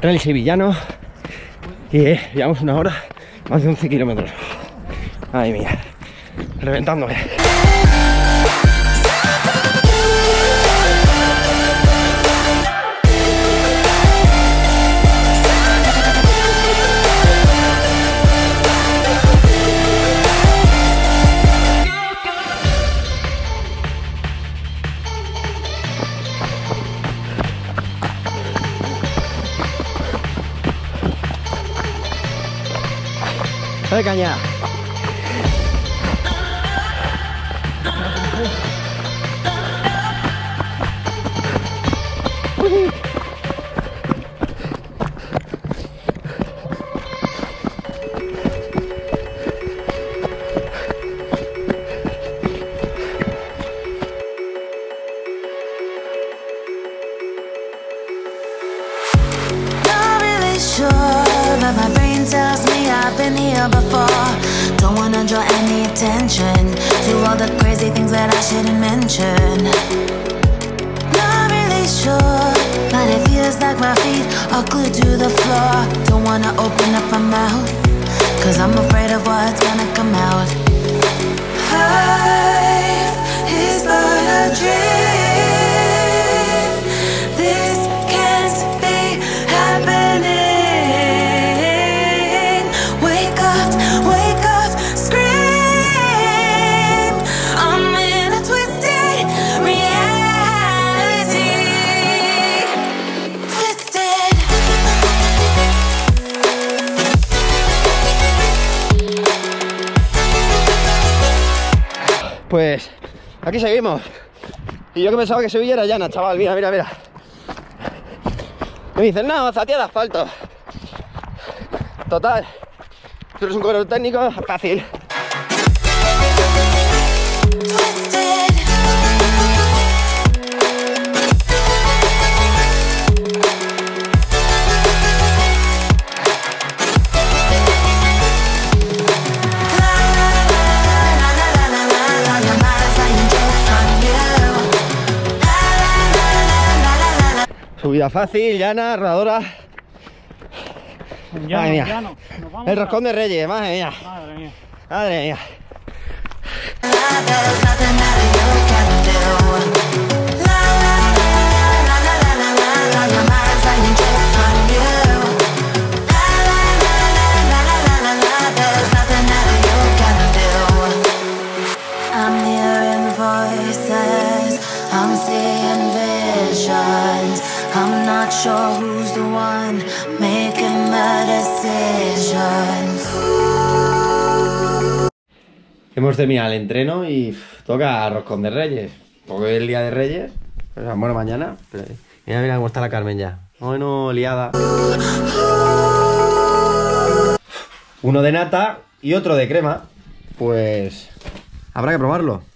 trail sevillano. Y llevamos una hora, más de 11 kilómetros. Ay mía, reventándome. ¡Dale caña! But my brain tells me I've been here before. Don't wanna draw any attention to all the crazy things that I shouldn't mention. Not really sure, but it feels like my feet are glued to the floor. Don't wanna open up my mouth, cause I'm afraid of what's gonna come out. Life is but a dream. This can't be happening. Pues aquí seguimos. Y yo que pensaba que Sevilla era llana, chaval. Mira, mira, mira. Me dicen, no, Zatiá de asfalto. Total, tú eres un corredor técnico, fácil. Subida fácil, llana, rodadora. Llano, madre mía. llano. El roscón de Reyes, madre mía. Madre mía. Madre mía. I'm hearing voices, I'm seeing visions. I'm not sure who's the one making the decisions. Hemos terminado el entreno y toca roscón de Reyes. Porque es el día de Reyes. O sea, bueno, mañana. Pero mira, mira cómo está la Carmen ya. Bueno, liada. Uno de nata y otro de crema. Pues habrá que probarlo.